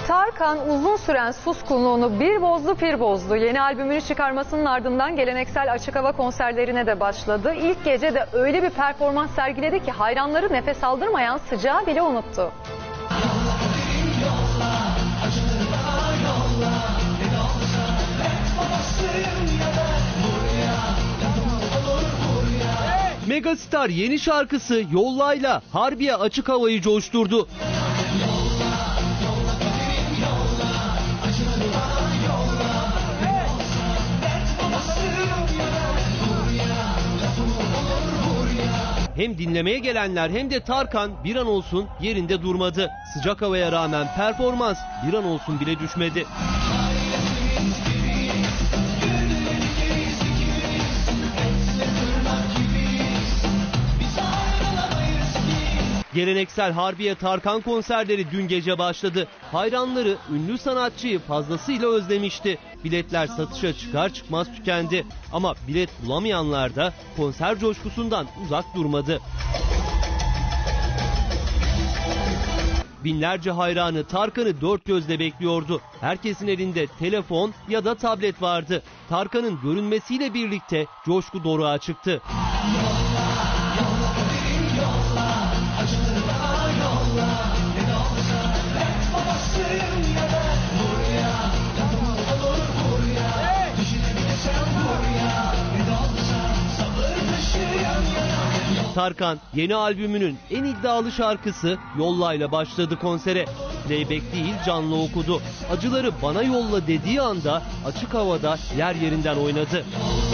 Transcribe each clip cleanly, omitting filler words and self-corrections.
Tarkan uzun süren suskunluğunu bir bozdu pir bozdu. Yeni albümünü çıkarmasının ardından geleneksel açık hava konserlerine de başladı. İlk gece de öyle bir performans sergiledi ki hayranları nefes aldırmayan sıcağı bile unuttu. Megastar yeni şarkısı Yolla'yla Harbiye açık havayı coşturdu. Hem dinlemeye gelenler hem de Tarkan bir an olsun yerinde durmadı. Sıcak havaya rağmen performans bir an olsun bile düşmedi. Geleneksel Harbiye Tarkan konserleri dün gece başladı. Hayranları ünlü sanatçıyı fazlasıyla özlemişti. Biletler satışa çıkar çıkmaz tükendi. Ama bilet bulamayanlar da konser coşkusundan uzak durmadı. Binlerce hayranı Tarkan'ı dört gözle bekliyordu. Herkesin elinde telefon ya da tablet vardı. Tarkan'ın görünmesiyle birlikte coşku doruğa çıktı. Tarkan yeni albümünün en iddialı şarkısı Yolla'yla başladı konsere. Playback değil canlı okudu. Acıları bana yolla dediği anda açık havada yer yerinden oynadı.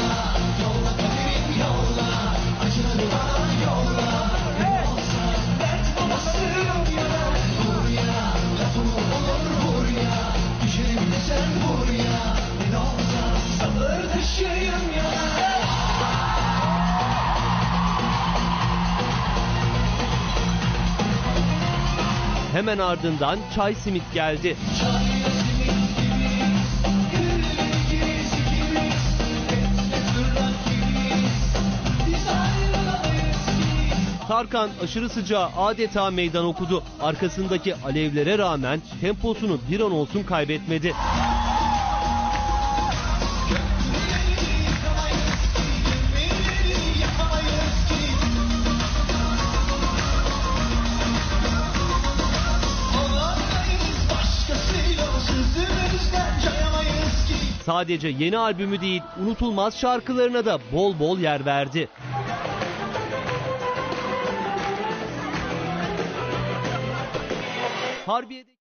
Hemen ardından çay simit geldi. Tarkan aşırı sıcağa adeta meydan okudu. Arkasındaki alevlere rağmen temposunu bir an olsun kaybetmedi. Sadece yeni albümü değil, unutulmaz şarkılarına da bol bol yer verdi. Harbiye'de